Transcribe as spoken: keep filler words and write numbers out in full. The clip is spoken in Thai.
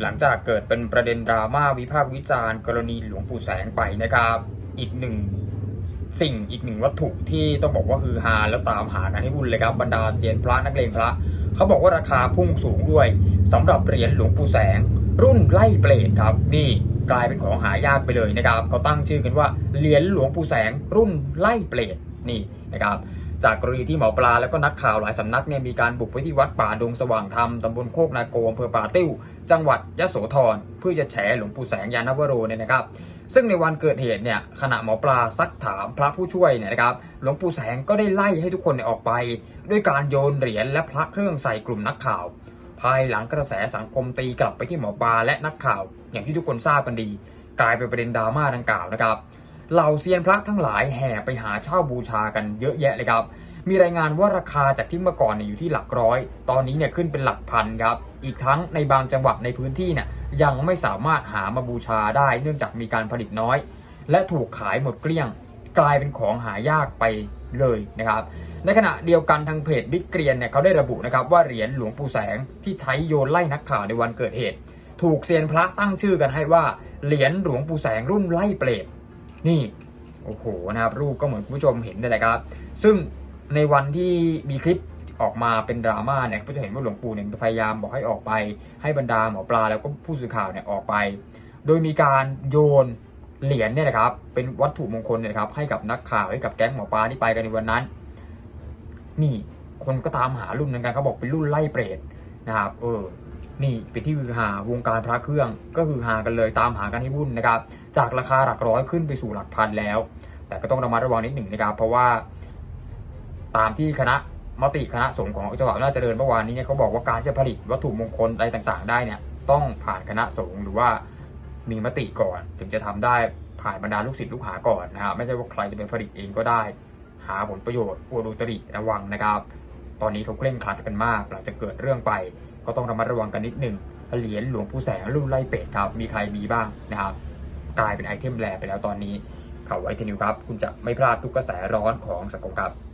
ลังจากเกิดเป็นประเด็นดราม่าวิพากษ์วิจารณ์กรณีหลวงปู่แสงไปนะครับอีกหนึ่งสิ่งอีกหนึ่งวัตถุที่ต้องบอกว่าฮือฮาแล้วตามหากันให้วุ่นเลยครับบรรดาเซียนพระนักเลงพระเขาบอกว่าราคาพุ่งสูงด้วยสำหรับเหรียญหลวงปู่แสงรุ่นไล่เปรตครับนี่กลายเป็นของหายากไปเลยนะครับเขาตั้งชื่อกันว่าเหรียญหลวงปู่แสงรุ่นไล่เปรตนี่นะครับจากกรณีที่หมอปลาแล้วก็นักข่าวหลายสำนักเนี่ยมีการบุกไปที่วัดป่าดงสว่างธรรมตำบลโคกนาโกอำเภอป่าติ้วจังหวัดยโสธรเพื่อจะแฉหลวงปู่แสงยานวโรเนี่ยนะครับซึ่งในวันเกิดเหตุเนี่ยขณะหมอปลาซักถามพระผู้ช่วยเนี่ยนะครับหลวงปู่แสงก็ได้ไล่ให้ทุกคนเนี่ยออกไปด้วยการโยนเหรียญและพระเครื่องใส่กลุ่มนักข่าวภายหลังกระแสสังคมตีกลับไปที่หมอปลาและนักข่าวอย่างที่ทุกคนทราบกันดีกลายเป็นประเด็นดราม่าดังกล่าวนะครับเหล่าเซียนพระทั้งหลายแห่ไปหาเช่าบูชากันเยอะแยะเลยครับมีรายงานว่าราคาจากที่เมื่อก่อนเนี่ยอยู่ที่หลักร้อยตอนนี้เนี่ยขึ้นเป็นหลักพันครับอีกทั้งในบางจังหวัดในพื้นที่เนี่ยยังไม่สามารถหามาบูชาได้เนื่องจากมีการผลิตน้อยและถูกขายหมดเกลี้ยงกลายเป็นของหายากไปเลยนะครับในขณะเดียวกันทางเพจบิ๊กเกรียนเนี่ยเขาได้ระบุนะครับว่าเหรียญหลวงปู่แสงที่ใช้โยนไล่นักข่าวในวันเกิดเหตุถูกเซียนพระตั้งชื่อกันให้ว่าเหรียญหลวงปู่แสงรุ่นไล่เปรตนี่โอ้โหนะครับรูปก็เหมือนคุณผู้ชมเห็นเลยนะครับซึ่งในวันที่มีคลิปออกมาเป็นดราม่าเนี่ยก็จะเห็นว่าหลวงปู่เนี่ยพยายามบอกให้ออกไปให้บรรดาหมอปลาแล้วก็ผู้สื่อข่าวเนี่ยออกไปโดยมีการโยนเหรียญเนี่ยนะครับเป็นวัตถุมงคลเนี่ยครับให้กับนักข่าวให้กับแก๊งหมอปลาที่ไปกันในวันนั้นนี่คนก็ตามหารุ่นนั้นกันเขาบอกเป็นรุ่นไล่เปรตนะครับเออนี่เป็นที่ฮือฮาวงการพระเครื่องก็ฮือฮากันเลยตามหากันให้วุ่นนะครับจากราคาหลักร้อยขึ้นไปสู่หลักพันแล้วแต่ก็ต้องระมัดระวังนิดหนึ่งนะครับเพราะว่าตามที่คณะมติคณะสงฆ์ของจังหวัดอำนาจเจริญเมื่อวานนี้เนี่ยเขาบอกว่าการจะผลิตวัตถุมงคลอะไรต่างๆได้เนี่ยต้องผ่านคณะสงฆ์หรือว่ามีมติก่อนถึงจะทำได้ผ่านบรรดาลูกศิษย์ลูกหาก่อนนะครับไม่ใช่ว่าใครจะเป็นผลิตเองก็ได้หาผลประโยชน์อวดอุตริระวังนะครับตอนนี้เขาเคร่งครัดกันมากหลังจากเกิดเรื่องไปก็ต้องระมัดระวังกันนิดหนึ่งเหรียญหลวงปู่แสงรุ่นไล่เป็ดครับมีใครมีบ้างนะครับกลายเป็นไอเทมแรไปแล้วตอนนี้ข่าวไวท์นิวครับคุณจะไม่พลาดทุกกระแสร้อนของสังคมครับ